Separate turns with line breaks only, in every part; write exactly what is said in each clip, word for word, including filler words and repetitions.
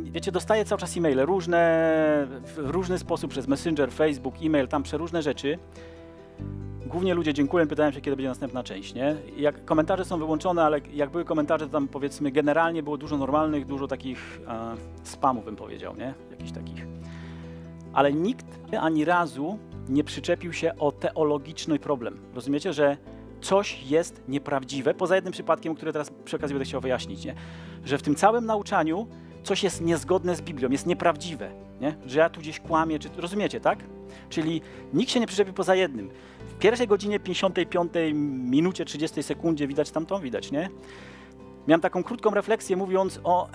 wiecie, dostaję cały czas e-maile, różne, w różny sposób, przez Messenger, Facebook, e-mail, tam przeróżne rzeczy. Głównie ludzie dziękują, pytają się, kiedy będzie następna część, nie? Jak komentarze są wyłączone, ale jak były komentarze, to tam powiedzmy generalnie było dużo normalnych, dużo takich e, spamów, bym powiedział, nie? Jakichś takich. Ale nikt ani razu nie przyczepił się o teologiczny problem. Rozumiecie, że coś jest nieprawdziwe, poza jednym przypadkiem, który teraz przy okazji będę chciał wyjaśnić, nie? Że w tym całym nauczaniu coś jest niezgodne z Biblią, jest nieprawdziwe, nie? Że ja tu gdzieś kłamię, czy rozumiecie, tak? Czyli nikt się nie przyczepił poza jednym. W pierwszej godzinie pięćdziesiątej piątej minucie trzydziestej sekundzie widać tamtą, widać, nie? Miałem taką krótką refleksję, mówiąc o,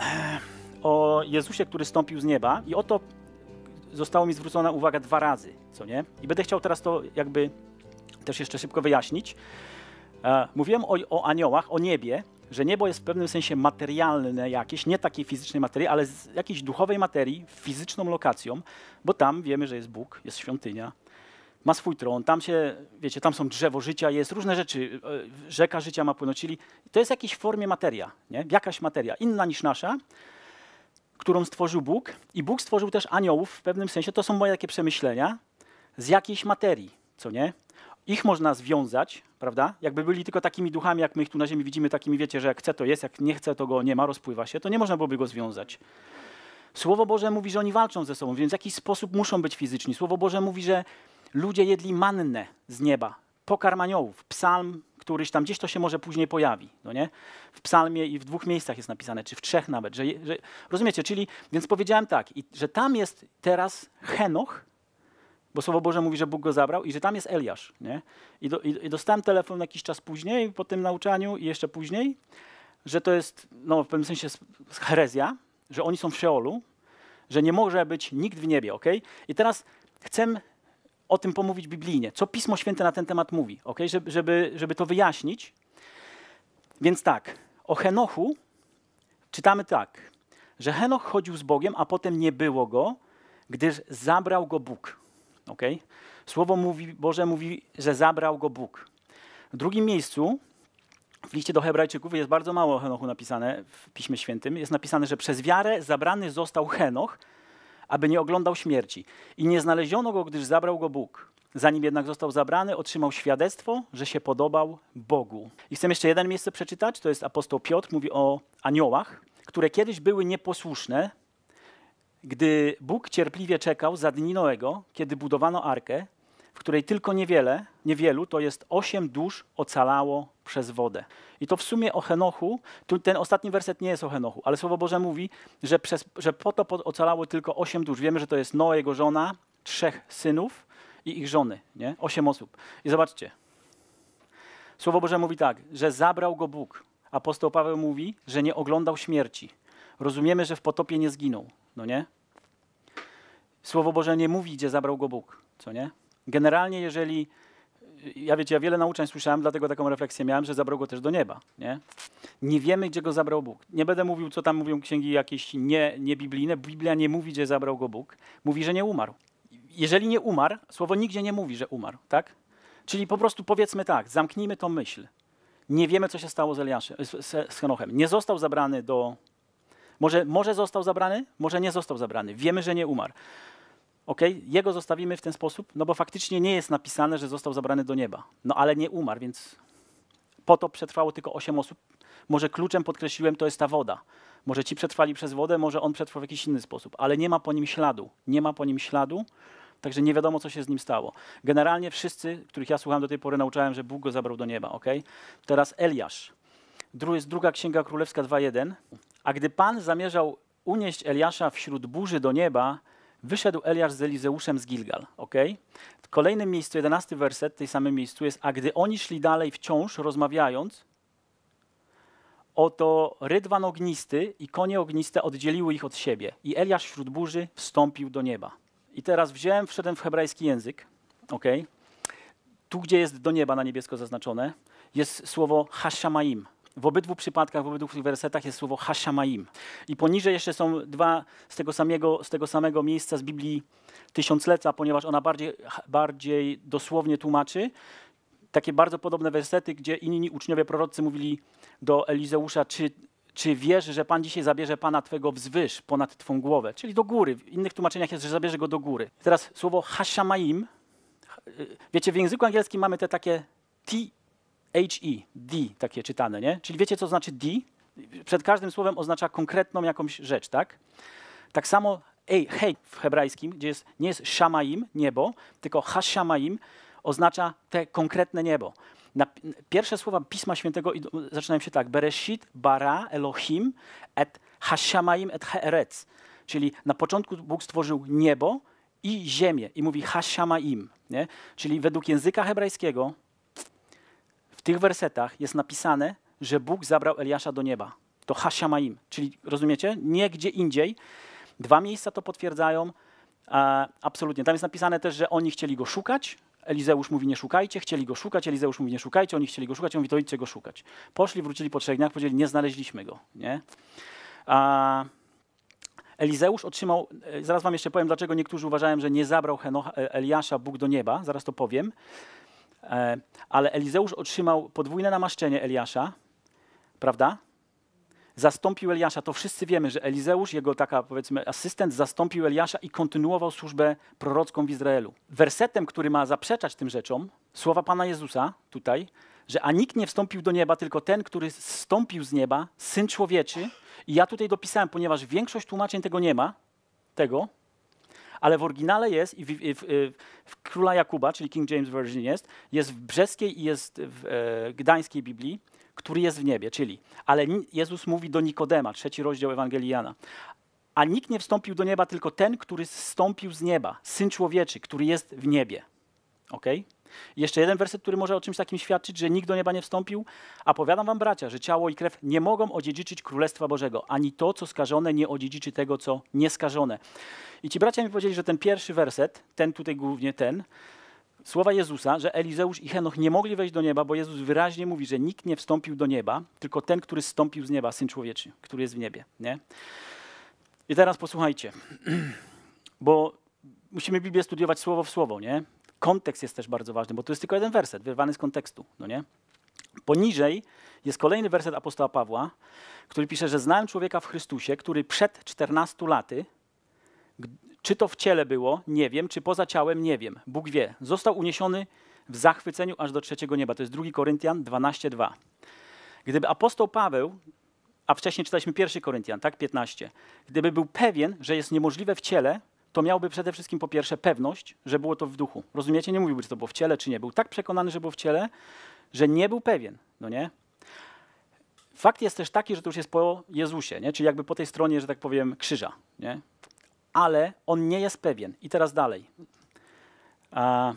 o Jezusie, który stąpił z nieba, i oto zostało mi zwrócona uwaga dwa razy, co nie? I będę chciał teraz to jakby też jeszcze szybko wyjaśnić. E, mówiłem o, o aniołach, o niebie, że niebo jest w pewnym sensie materialne jakieś, nie takiej fizycznej materii, ale z jakiejś duchowej materii, fizyczną lokacją, bo tam wiemy, że jest Bóg, jest świątynia, ma swój tron, tam się, wiecie, tam są drzewo życia, jest różne rzeczy, e, rzeka życia ma płynąć, czyli to jest w jakiejś formie materia, nie? Jakaś materia, inna niż nasza, którą stworzył Bóg, i Bóg stworzył też aniołów w pewnym sensie, to są moje takie przemyślenia, z jakiejś materii, co nie? Ich można związać, prawda? Jakby byli tylko takimi duchami, jak my ich tu na ziemi widzimy, takimi, wiecie, że jak chce to jest, jak nie chce to go nie ma, rozpływa się, to nie można byłoby go związać. Słowo Boże mówi, że oni walczą ze sobą, więc w jakiś sposób muszą być fizyczni. Słowo Boże mówi, że ludzie jedli mannę z nieba, pokarm aniołów, psalm, któryś tam gdzieś to się może później pojawi, no nie? W psalmie i w dwóch miejscach jest napisane, czy w trzech nawet, że, że rozumiecie, czyli, więc powiedziałem tak, i, że tam jest teraz Henoch, bo Słowo Boże mówi, że Bóg go zabrał, i że tam jest Eliasz, nie? I, do, i, i dostałem telefon jakiś czas później, po tym nauczaniu i jeszcze później, że to jest, no w pewnym sensie herezja, że oni są w Szeolu, że nie może być nikt w niebie, okej? I teraz chcę o tym pomówić biblijnie, co Pismo Święte na ten temat mówi, okej? Żeby, żeby, żeby to wyjaśnić. Więc tak, o Henochu czytamy tak, że Henoch chodził z Bogiem, a potem nie było go, gdyż zabrał go Bóg. Okay? Słowo mówi, Boże mówi, że zabrał go Bóg. W drugim miejscu, w liście do Hebrajczyków, jest bardzo mało o Henochu napisane w Piśmie Świętym. Jest napisane, że przez wiarę zabrany został Henoch, aby nie oglądał śmierci. I nie znaleziono go, gdyż zabrał go Bóg. Zanim jednak został zabrany, otrzymał świadectwo, że się podobał Bogu. I chcę jeszcze jeden miejsce przeczytać, to jest apostoł Piotr, mówi o aniołach, które kiedyś były nieposłuszne, gdy Bóg cierpliwie czekał za dni Noego, kiedy budowano arkę, w której tylko niewiele, niewielu, to jest osiem dusz ocalało przez wodę. I to w sumie o Henochu, tu ten ostatni werset nie jest o Henochu, ale Słowo Boże mówi, że, przez, że potop ocalało tylko osiem dusz. Wiemy, że to jest Noe, jego żona, trzech synów i ich żony, nie? Osiem osób. I zobaczcie, Słowo Boże mówi tak, że zabrał go Bóg. Apostoł Paweł mówi, że nie oglądał śmierci. Rozumiemy, że w potopie nie zginął. No nie? Słowo Boże nie mówi, gdzie zabrał go Bóg, co nie? Generalnie, jeżeli, ja wiecie, ja wiele nauczań słyszałem, dlatego taką refleksję miałem, że zabrał go też do nieba, nie? Nie wiemy, gdzie go zabrał Bóg. Nie będę mówił, co tam mówią księgi jakieś nie, niebiblijne. Biblia nie mówi, gdzie zabrał go Bóg. Mówi, że nie umarł. Jeżeli nie umarł, słowo nigdzie nie mówi, że umarł, tak? Czyli po prostu powiedzmy tak, zamknijmy tą myśl. Nie wiemy, co się stało z Eliaszem, z, z Henochem. Nie został zabrany do... Może, może został zabrany, może nie został zabrany. Wiemy, że nie umarł. Okay? Jego zostawimy w ten sposób, no bo faktycznie nie jest napisane, że został zabrany do nieba. No ale nie umarł, więc potop przetrwało tylko osiem osób. Może kluczem podkreśliłem, to jest ta woda. Może ci przetrwali przez wodę, może on przetrwał w jakiś inny sposób, ale nie ma po nim śladu. Nie ma po nim śladu, także nie wiadomo, co się z nim stało. Generalnie wszyscy, których ja słuchałem do tej pory, nauczałem, że Bóg go zabrał do nieba. Okay? Teraz Eliasz. Dru jest druga Księga Królewska dwa jeden. A gdy Pan zamierzał unieść Eliasza wśród burzy do nieba, wyszedł Eliasz z Elizeuszem z Gilgal. Okay? W kolejnym miejscu, jedenasty werset, w tej samym miejscu jest, a gdy oni szli dalej wciąż rozmawiając, oto rydwan ognisty i konie ogniste oddzieliły ich od siebie. I Eliasz wśród burzy wstąpił do nieba. I teraz wziąłem, wszedłem w hebrajski język. Okay? Tu, gdzie jest do nieba na niebiesko zaznaczone, jest słowo hashamaim. W obydwu przypadkach, w obydwu wersetach jest słowo hashamaim. I poniżej jeszcze są dwa z tego samego, z tego samego miejsca z Biblii Tysiącleca, ponieważ ona bardziej, bardziej dosłownie tłumaczy. Takie bardzo podobne wersety, gdzie inni uczniowie prorocy mówili do Elizeusza, czy Czy wiesz, że Pan dzisiaj zabierze Pana Twego wzwyż ponad Twą głowę? Czyli do góry. W innych tłumaczeniach jest, że zabierze go do góry. Teraz słowo hashamaim. Wiecie, w języku angielskim mamy te takie T H E, D, takie czytane, nie? Czyli wiecie, co znaczy D? Przed każdym słowem oznacza konkretną jakąś rzecz, tak? Tak samo ej, hej w hebrajskim, gdzie jest, nie jest shamaim, niebo, tylko hashamaim, oznacza te konkretne niebo. Na, pierwsze słowa Pisma Świętego zaczynają się tak. Bereshit bara Elohim et hashamaim et haaretz. Czyli na początku Bóg stworzył niebo i ziemię. I mówi hashamaim. Nie? Czyli według języka hebrajskiego w tych wersetach jest napisane, że Bóg zabrał Eliasza do nieba. To hashamaim. Czyli rozumiecie? Nie gdzie indziej. Dwa miejsca to potwierdzają. A, absolutnie. Tam jest napisane też, że oni chcieli go szukać. Elizeusz mówi, nie szukajcie, chcieli go szukać, Elizeusz mówi, nie szukajcie, oni chcieli go szukać, on mówi, to idźcie go szukać. Poszli, wrócili po trzech dniach, powiedzieli, nie znaleźliśmy go. Nie? A Elizeusz otrzymał, zaraz wam jeszcze powiem, dlaczego niektórzy uważają, że nie zabrał Henocha, Eliasza Bóg do nieba, zaraz to powiem, ale Elizeusz otrzymał podwójne namaszczenie Eliasza, prawda? Zastąpił Eliasza, to wszyscy wiemy, że Elizeusz, jego taka powiedzmy asystent, zastąpił Eliasza i kontynuował służbę prorocką w Izraelu. Wersetem, który ma zaprzeczać tym rzeczom, słowa Pana Jezusa tutaj, że a nikt nie wstąpił do nieba, tylko ten, który zstąpił z nieba, Syn Człowieczy. I ja tutaj dopisałem, ponieważ większość tłumaczeń tego nie ma, tego, ale w oryginale jest i w, w, w, w Króla Jakuba, czyli King James Version jest, jest w brzeskiej i jest w e, gdańskiej Biblii, który jest w niebie, czyli, ale Jezus mówi do Nikodema, trzeci rozdział Ewangelii Jana, a nikt nie wstąpił do nieba, tylko ten, który zstąpił z nieba, Syn Człowieczy, który jest w niebie. Okay? Jeszcze jeden werset, który może o czymś takim świadczyć, że nikt do nieba nie wstąpił. A powiadam wam, bracia, że ciało i krew nie mogą odziedziczyć Królestwa Bożego, ani to, co skażone, nie odziedziczy tego, co nieskażone. I ci bracia mi powiedzieli, że ten pierwszy werset, ten tutaj głównie ten, słowa Jezusa, że Elizeusz i Henoch nie mogli wejść do nieba, bo Jezus wyraźnie mówi, że nikt nie wstąpił do nieba, tylko ten, który zstąpił z nieba, Syn Człowieczy, który jest w niebie. Nie? I teraz posłuchajcie, bo musimy Biblię studiować słowo w słowo, nie? Kontekst jest też bardzo ważny, bo to jest tylko jeden werset, wyrwany z kontekstu, no nie? Poniżej jest kolejny werset apostoła Pawła, który pisze, że znałem człowieka w Chrystusie, który przed czternastu laty, czy to w ciele było, nie wiem, czy poza ciałem, nie wiem. Bóg wie. Został uniesiony w zachwyceniu aż do trzeciego nieba. To jest drugi Koryntian dwanaście dwa. Gdyby apostoł Paweł, a wcześniej czytaliśmy pierwszy Koryntian, tak, piętnaście, gdyby był pewien, że jest niemożliwe w ciele, to miałby przede wszystkim po pierwsze pewność, że było to w duchu. Rozumiecie? Nie mówiłby, czy to było w ciele, czy nie. Był tak przekonany, że było w ciele, że nie był pewien. No nie? Fakt jest też taki, że to już jest po Jezusie, nie? Czyli jakby po tej stronie, że tak powiem, krzyża. Nie? Ale on nie jest pewien. I teraz dalej. A,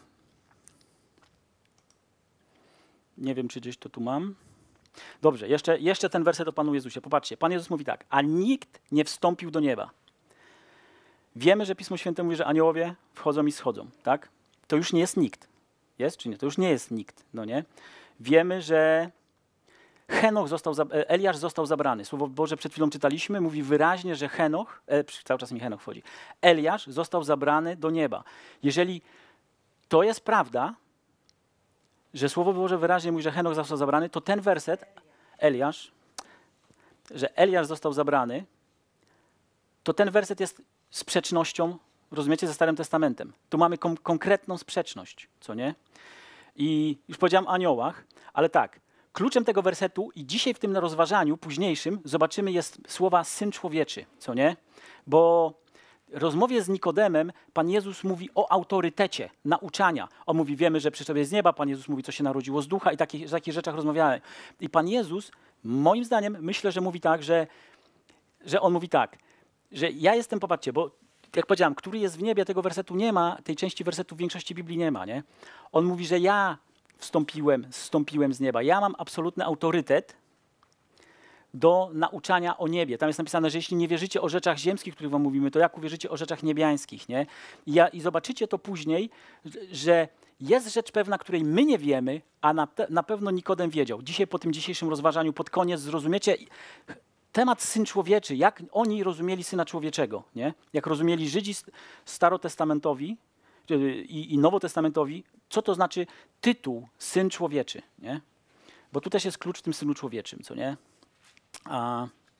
nie wiem, czy gdzieś to tu mam. Dobrze, jeszcze, jeszcze ten werset o Panu Jezusie. Popatrzcie, Pan Jezus mówi tak, a nikt nie wstąpił do nieba. Wiemy, że Pismo Święte mówi, że aniołowie wchodzą i schodzą, tak? To już nie jest nikt. Jest czy nie? To już nie jest nikt, no nie? Wiemy, że Henoch został, Eliasz został zabrany. Słowo Boże przed chwilą czytaliśmy, mówi wyraźnie, że Henoch, e, cały czas mi Henoch wchodzi, Eliasz został zabrany do nieba. Jeżeli to jest prawda, że Słowo Boże wyraźnie mówi, że Henoch został zabrany, to ten werset, Eliasz, że Eliasz został zabrany, to ten werset jest sprzecznością, rozumiecie, ze Starym Testamentem. Tu mamy kom- konkretną sprzeczność, co nie? I już powiedziałem o aniołach, ale tak, kluczem tego wersetu i dzisiaj w tym rozważaniu późniejszym zobaczymy jest słowa Syn Człowieczy, co nie? Bo w rozmowie z Nikodemem Pan Jezus mówi o autorytecie nauczania. On mówi, wiemy, że przyszedł z nieba, Pan Jezus mówi, co się narodziło z ducha i takich, takich rzeczach rozmawiamy. I Pan Jezus, moim zdaniem, myślę, że mówi tak, że, że On mówi tak, że ja jestem, popatrzcie, bo jak powiedziałem, który jest w niebie, tego wersetu nie ma, tej części wersetu w większości Biblii nie ma, nie? On mówi, że ja wstąpiłem, zstąpiłem z nieba. Ja mam absolutny autorytet do nauczania o niebie. Tam jest napisane, że jeśli nie wierzycie o rzeczach ziemskich, których wam mówimy, to jak uwierzycie o rzeczach niebiańskich, nie? I, ja, i zobaczycie to później, że jest rzecz pewna, której my nie wiemy, a na, te, na pewno Nikodem wiedział. Dzisiaj po tym dzisiejszym rozważaniu, pod koniec zrozumiecie temat Syn Człowieczy, jak oni rozumieli Syna Człowieczego, nie? Jak rozumieli Żydzi starotestamentowi i, i nowotestamentowi, co to znaczy tytuł Syn Człowieczy, nie? Bo tu też jest klucz w tym Synu Człowieczym, co nie? A,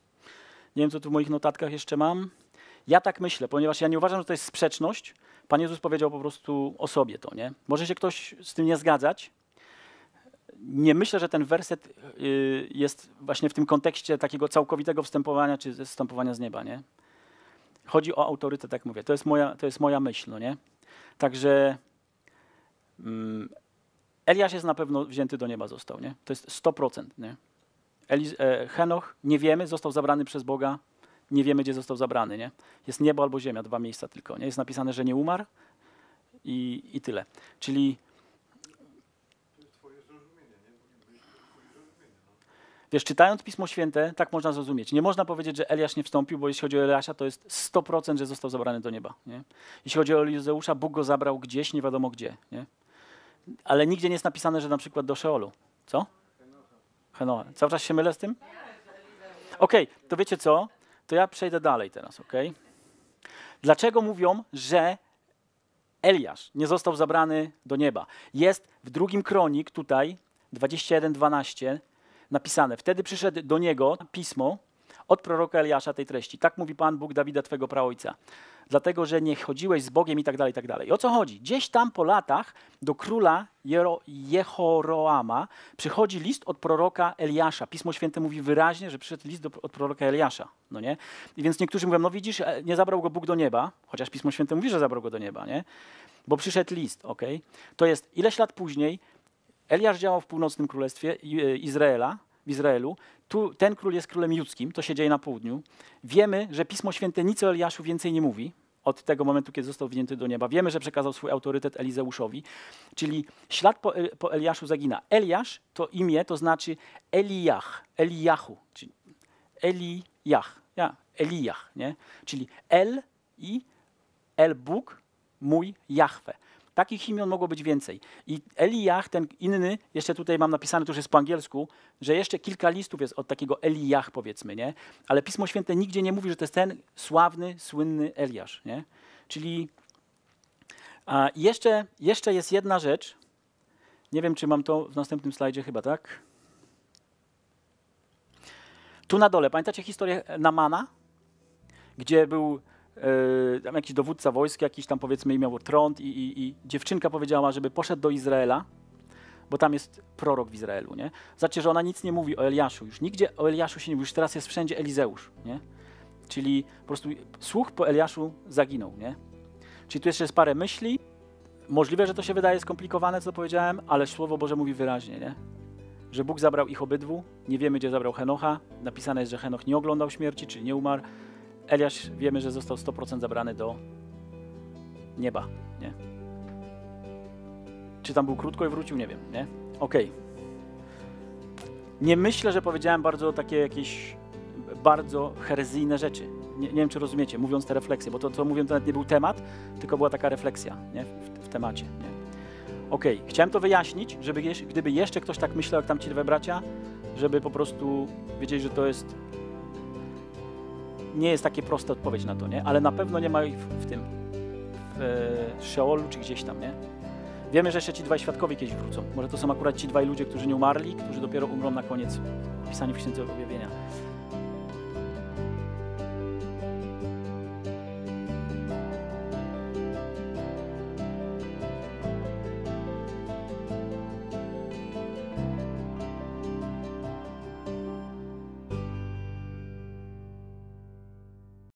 Nie wiem, co tu w moich notatkach jeszcze mam. Ja tak myślę, ponieważ ja nie uważam, że to jest sprzeczność. Pan Jezus powiedział po prostu o sobie to, nie? Może się ktoś z tym nie zgadzać. Nie myślę, że ten werset y, jest właśnie w tym kontekście takiego całkowitego wstępowania czy zstępowania z nieba, nie? Chodzi o autorytet, tak mówię. To jest moja, to jest moja myśl, no nie? Także mm, Eliasz jest na pewno wzięty do nieba został, nie? To jest sto procent, nie? Eliz, e, Henoch, nie wiemy, został zabrany przez Boga, nie wiemy, gdzie został zabrany, nie? Jest niebo albo ziemia, dwa miejsca tylko, nie? Jest napisane, że nie umarł i, i tyle. Czyli wiesz, czytając Pismo Święte, tak można zrozumieć. Nie można powiedzieć, że Eliasz nie wstąpił, bo jeśli chodzi o Eliasza, to jest sto procent, że został zabrany do nieba, nie? Jeśli chodzi o Elizeusza, Bóg go zabrał gdzieś, nie wiadomo gdzie, nie? Ale nigdzie nie jest napisane, że na przykład do Szeolu. Co? Henocha. Cały czas się mylę z tym? Okej, okay, to wiecie co? To ja przejdę dalej teraz, okej? Okay? Dlaczego mówią, że Eliasz nie został zabrany do nieba? Jest w drugim Kronik tutaj, dwadzieścia jeden dwanaście, napisane. Wtedy przyszedł do niego pismo od proroka Eliasza tej treści. Tak mówi Pan Bóg Dawida, twego praojca. Dlatego, że nie chodziłeś z Bogiem i tak dalej, i tak dalej. I o co chodzi? Gdzieś tam po latach do króla Jero, Jehoroama przychodzi list od proroka Eliasza. Pismo Święte mówi wyraźnie, że przyszedł list do, od proroka Eliasza. No nie? I więc niektórzy mówią, no widzisz, nie zabrał go Bóg do nieba, chociaż Pismo Święte mówi, że zabrał go do nieba, nie? Bo przyszedł list, okej? Okay? To jest ileś lat później. Eliasz działał w północnym królestwie Izraela, w Izraelu. Tu, ten król jest królem judzkim, to się dzieje na południu. Wiemy, że Pismo Święte nic o Eliaszu więcej nie mówi od tego momentu, kiedy został wzięty do nieba. Wiemy, że przekazał swój autorytet Elizeuszowi, czyli ślad po, po Eliaszu zagina. Eliasz to imię, to znaczy Elijach, Elijahu, czyli Elijach, ja, Elijach, nie? Czyli El i El Bóg, mój Jahwe. Takich imion mogło być więcej. I Elijach, ten inny, jeszcze tutaj mam napisane, to już jest po angielsku, że jeszcze kilka listów jest od takiego Elijach, powiedzmy, nie? Ale Pismo Święte nigdzie nie mówi, że to jest ten sławny, słynny Eliasz, nie? Czyli a jeszcze, jeszcze jest jedna rzecz, nie wiem, czy mam to w następnym slajdzie, chyba tak? Tu na dole, pamiętacie historię Namana? Gdzie był Yy, tam jakiś dowódca wojsk, jakiś tam powiedzmy miał tron i, i, i dziewczynka powiedziała, żeby poszedł do Izraela, bo tam jest prorok w Izraelu, nie? Zobaczcie, że ona nic nie mówi o Eliaszu, już nigdzie o Eliaszu się nie mówi, już teraz jest wszędzie Elizeusz, nie? Czyli po prostu słuch po Eliaszu zaginął, nie? Czyli tu jeszcze jest parę myśli, możliwe, że to się wydaje skomplikowane, co powiedziałem, ale Słowo Boże mówi wyraźnie, nie? Że Bóg zabrał ich obydwu, nie wiemy, gdzie zabrał Henocha, napisane jest, że Henoch nie oglądał śmierci, czyli nie umarł. Eliasz wiemy, że został sto procent zabrany do nieba, nie? Czy tam był krótko i wrócił? Nie wiem, nie? Okej. Okay. Nie myślę, że powiedziałem bardzo takie jakieś bardzo herezyjne rzeczy. Nie, nie wiem, czy rozumiecie, mówiąc te refleksje, bo to, co mówiłem, to nawet nie był temat, tylko była taka refleksja, nie? W, w temacie, nie? Okej. Okay. Chciałem to wyjaśnić, żeby gdyby jeszcze ktoś tak myślał, jak tam ci dwaj bracia, żeby po prostu wiedzieć, że to jest nie jest takie prosta odpowiedź na to, nie? Ale na pewno nie ma ich w, w tym, w e, Szeolu czy gdzieś tam, nie? Wiemy, że jeszcze ci dwaj świadkowie kiedyś wrócą. Może to są akurat ci dwaj ludzie, którzy nie umarli, którzy dopiero umrą na koniec, pisani w Księdze Objawienia.